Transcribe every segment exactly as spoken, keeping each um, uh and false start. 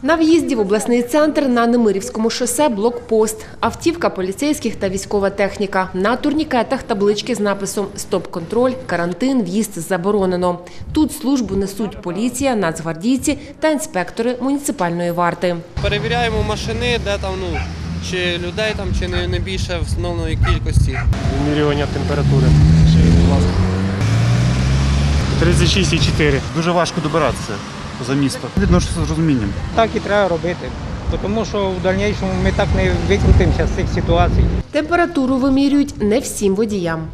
На в'їзді в обласний центр на Немирівському шосе блокпост, автівка поліцейських та військова техніка. На турнікетах таблички з написом «Стоп-контроль», «Карантин», «В'їзд заборонено». Тут службу несуть поліція, нацгвардійці та інспектори муніципальної варти. Перевіряємо машини, де там, ну, чи людей там, чи не, не більше встановленої кількості. Вимірювання температури. Будь ласка. тридцять шість і чотири. Дуже важко добиратися за місто. Відношуся з розумінням. Так і треба робити, тому що в дальнішому ми так не викрутимося з цих ситуацій. Температуру вимірюють не всім водіям.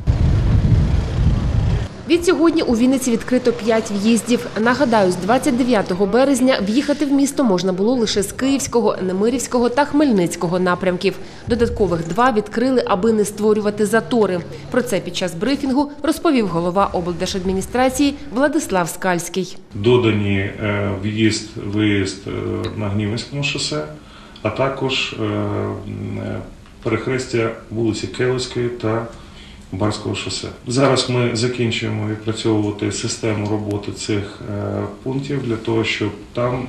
Відсьогодні у Вінниці відкрито п'ять в'їздів. Нагадаю, з двадцять дев'ятого березня в'їхати в місто можна було лише з Київського, Немирівського та Хмельницького напрямків. Додаткових два відкрили, аби не створювати затори. Про це під час брифінгу розповів голова облдержадміністрації Владислав Скальський. Додані в'їзд, виїзд на Гнівенському шосе, а також перехрестя вулиці Келицької та Барського шосе. Зараз ми закінчуємо відпрацьовувати систему роботи цих пунктів для того, щоб там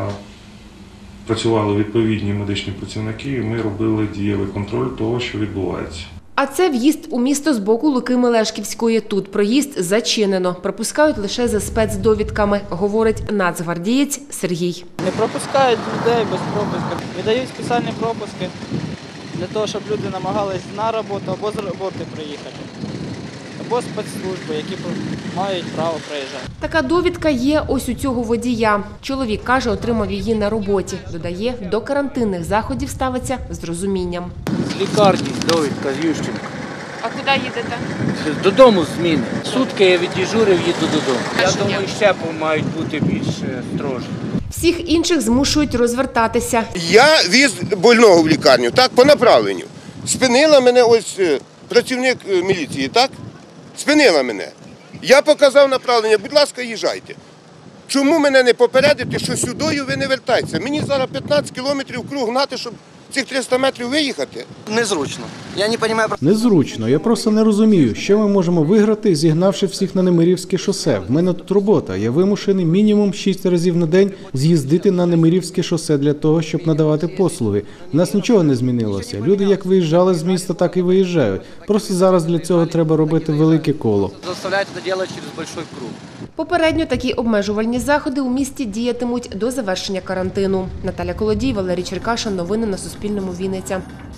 працювали відповідні медичні працівники і ми робили дієвий контроль того, що відбувається. А це в'їзд у місто з боку Луки Мелешківської. Тут проїзд зачинено. Пропускають лише за спецдовідками, говорить нацгвардієць Сергій. Не пропускають людей без пропуска, видають спеціальні пропуски для того, щоб люди намагались на роботу або з роботи приїхати, або спецслужби, які мають право приїжджати. Така довідка є ось у цього водія. Чоловік каже, отримав її на роботі. Додає, до карантинних заходів ставиться з розумінням. З лікарні довідка з Ющенка. А куди їдете? Додому зміни. Сутки я віддіжурив, їду додому. Я думаю, ще мають бути більш строжі. Всіх інших змушують розвертатися. Я віз больного в лікарню, так, по направленню. Спинила мене ось працівник міліції, так? Спинила мене. Я показав направлення, будь ласка, їжджайте. Чому мене не попередити, що сюдою ви не вертаєтеся? Мені зараз п'ятнадцять кілометрів круг гнати, щоб цих триста метрів виїхати? Незручно. Я не розумію. Незручно. Я просто не розумію, що ми можемо виграти, зігнавши всіх на Немирівське шосе. В мене тут робота. Я вимушений мінімум шість разів на день з'їздити на Немирівське шосе для того, щоб надавати послуги. У нас нічого не змінилося. Люди як виїжджали з міста, так і виїжджають. Просто зараз для цього треба робити велике коло. Заставляють це робити через великий круг. Попередньо такі обмежувальні заходи у місті діятимуть до завершення карантину. Наталя Колодій, Валерій Черкашин. Новини на Суспільному. Вінниця.